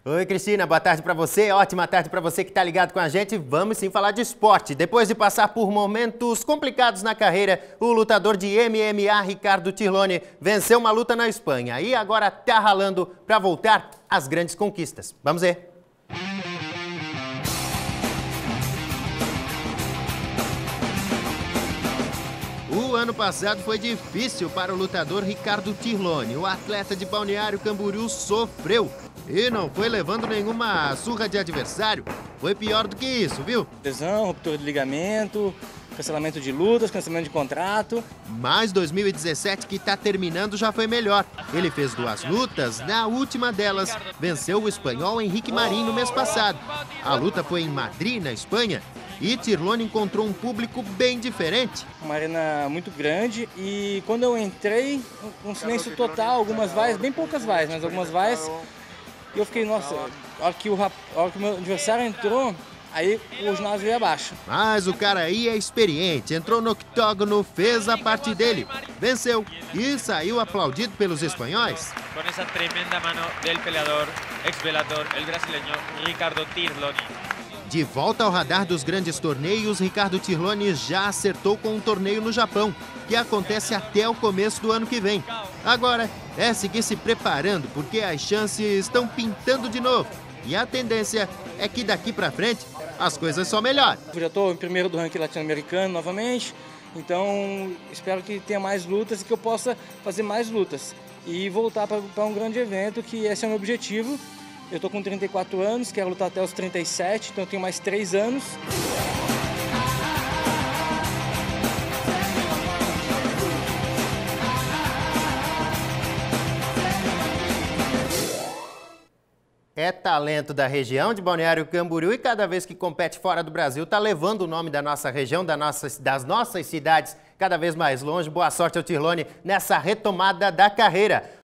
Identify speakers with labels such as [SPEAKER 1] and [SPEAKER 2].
[SPEAKER 1] Oi, Cristina, boa tarde para você, ótima tarde para você que está ligado com a gente. Vamos sim falar de esporte. Depois de passar por momentos complicados na carreira, o lutador de MMA, Ricardo Tirloni, venceu uma luta na Espanha e agora está ralando para voltar às grandes conquistas. Vamos ver. O ano passado foi difícil para o lutador Ricardo Tirloni. O atleta de Balneário Camboriú sofreu e não foi levando nenhuma surra de adversário. Foi pior do que isso, viu?
[SPEAKER 2] Lesão, ruptura de ligamento, cancelamento de lutas, cancelamento de contrato.
[SPEAKER 1] Mas 2017, que está terminando, já foi melhor. Ele fez 2 lutas, na última delas venceu o espanhol Henrique Marín no mês passado. A luta foi em Madrid, na Espanha, e Tirloni encontrou um público bem diferente.
[SPEAKER 2] Uma arena muito grande e quando eu entrei, um silêncio total, algumas vaias, bem poucas vaias, mas algumas vaias. E eu fiquei, nossa, a hora que o meu adversário entrou, aí o ginásio veio abaixo.
[SPEAKER 1] Mas o cara aí é experiente, entrou no octógono, fez a parte dele, venceu e saiu aplaudido pelos espanhóis.
[SPEAKER 3] Com essa tremenda mano do peleador, ex-velador, o brasileño Ricardo Tirloni.
[SPEAKER 1] De volta ao radar dos grandes torneios, Ricardo Tirloni já acertou com um torneio no Japão, que acontece até o começo do ano que vem. Agora é seguir se preparando, porque as chances estão pintando de novo. E a tendência é que daqui pra frente as coisas só melhoram.
[SPEAKER 2] Eu já estou em primeiro do ranking latino-americano novamente, então espero que tenha mais lutas e que eu possa fazer mais lutas. E voltar para um grande evento, que esse é o meu objetivo. Eu estou com 34 anos, quero lutar até os 37, então eu tenho mais 3 anos.
[SPEAKER 1] É talento da região de Balneário Camboriú e cada vez que compete fora do Brasil está levando o nome da nossa região, das nossas cidades cada vez mais longe. Boa sorte ao Tirloni nessa retomada da carreira.